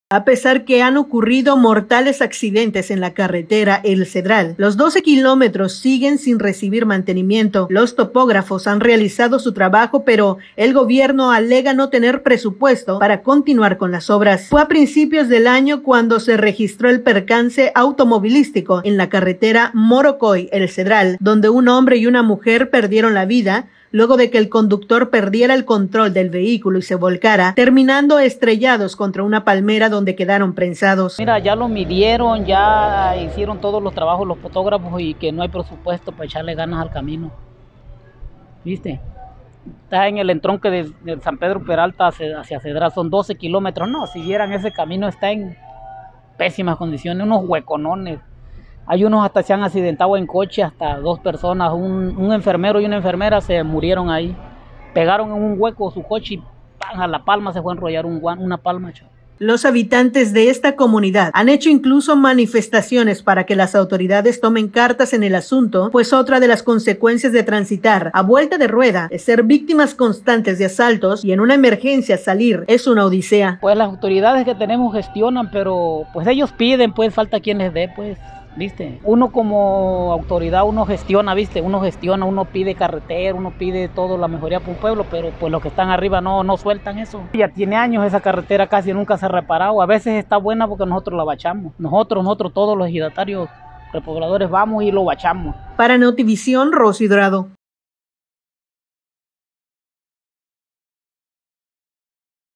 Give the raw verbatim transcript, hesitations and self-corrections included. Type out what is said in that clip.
A pesar que han ocurrido mortales accidentes en la carretera El Cedral, los doce kilómetros siguen sin recibir mantenimiento. Los topógrafos han realizado su trabajo, pero el gobierno alega no tener presupuesto para continuar con las obras. Fue a principios del año cuando se registró el percance automovilístico en la carretera Morocoy El Cedral, donde un hombre y una mujer perdieron la vida luego de que el conductor perdiera el control del vehículo y se volcara, terminando estrellados contra una palmera donde quedaron prensados. Mira, ya lo midieron, ya hicieron todos los trabajos los fotógrafos y que no hay presupuesto para echarle ganas al camino. ¿Viste? Está en el entronque de, de San Pedro Peralta hacia, hacia Cedral, son doce kilómetros. No, si vieran ese camino está en pésimas condiciones, unos hueconones. Hay unos hasta se han accidentado en coche, hasta dos personas, un, un enfermero y una enfermera se murieron ahí. Pegaron en un hueco su coche y ¡pam! A la palma se fue a enrollar un, una palma. Chaval. Los habitantes de esta comunidad han hecho incluso manifestaciones para que las autoridades tomen cartas en el asunto, pues otra de las consecuencias de transitar a vuelta de rueda es ser víctimas constantes de asaltos y en una emergencia salir es una odisea. Pues las autoridades que tenemos gestionan, pero pues ellos piden, pues falta quien les dé, pues. ¿Viste? Uno como autoridad, uno gestiona, ¿viste? Uno gestiona, uno pide carretera, uno pide todo, la mejoría para un pueblo, pero pues los que están arriba no, no sueltan eso. Ya tiene años esa carretera, casi nunca se ha reparado. A veces está buena porque nosotros la bachamos. Nosotros, nosotros todos los ejidatarios repobladores vamos y lo bachamos. Para Notivisión, Rosy Dorado.